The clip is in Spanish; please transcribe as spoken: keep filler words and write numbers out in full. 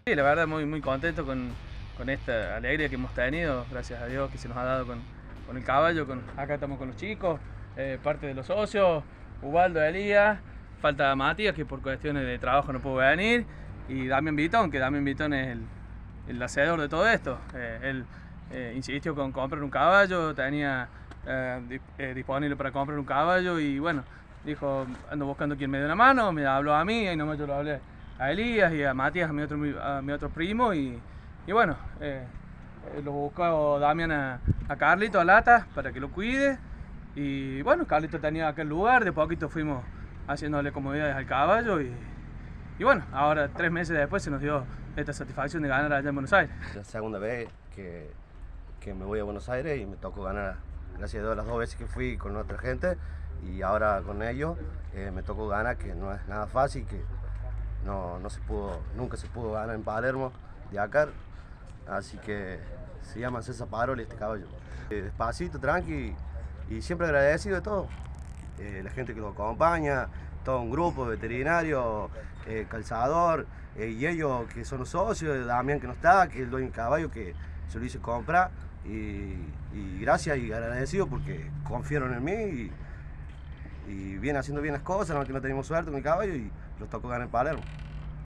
Sí, la verdad muy, muy contento con, con esta alegría que hemos tenido, gracias a Dios que se nos ha dado con, con el caballo. Con, acá estamos con los chicos, eh, parte de los socios, Ubaldo, Elías, falta Matías que por cuestiones de trabajo no pudo venir, y Damián Vitón, que Damián Vitón es el, el hacedor de todo esto. Eh, él eh, insistió con comprar un caballo, tenía eh, eh, disponible para comprar un caballo y bueno, dijo, ando buscando quien me dé una mano, me habló a mí y nomás yo lo hablé a Elías y a Matías, a mi otro, a mi otro primo, y, y bueno, eh, eh, lo buscó Damián a, a Carlito, a Lata, para que lo cuide. Y bueno, Carlito tenía aquel lugar, de poquito fuimos haciéndole comodidades al caballo y, y bueno, ahora tres meses después se nos dio esta satisfacción de ganar allá en Buenos Aires. Es la segunda vez que, que me voy a Buenos Aires y me tocó ganar, gracias a Dios, las dos veces que fui con otra gente y ahora con ellos eh, me tocó ganar, que no es nada fácil, que no, no se pudo, nunca se pudo ganar en Palermo, de Dakar, así que se llama César Paroli este caballo. Eh, despacito, tranqui y siempre agradecido de todo, eh, la gente que lo acompaña, todo un grupo, veterinario, eh, calzador, eh, y ellos que son los socios, Damián que no está, que es el dueño del caballo, que se lo hice comprar, y, y gracias y agradecido porque confiaron en mí y, y viene haciendo bien las cosas, no que no tenemos suerte con el caballo y los tocó ganar en Palermo.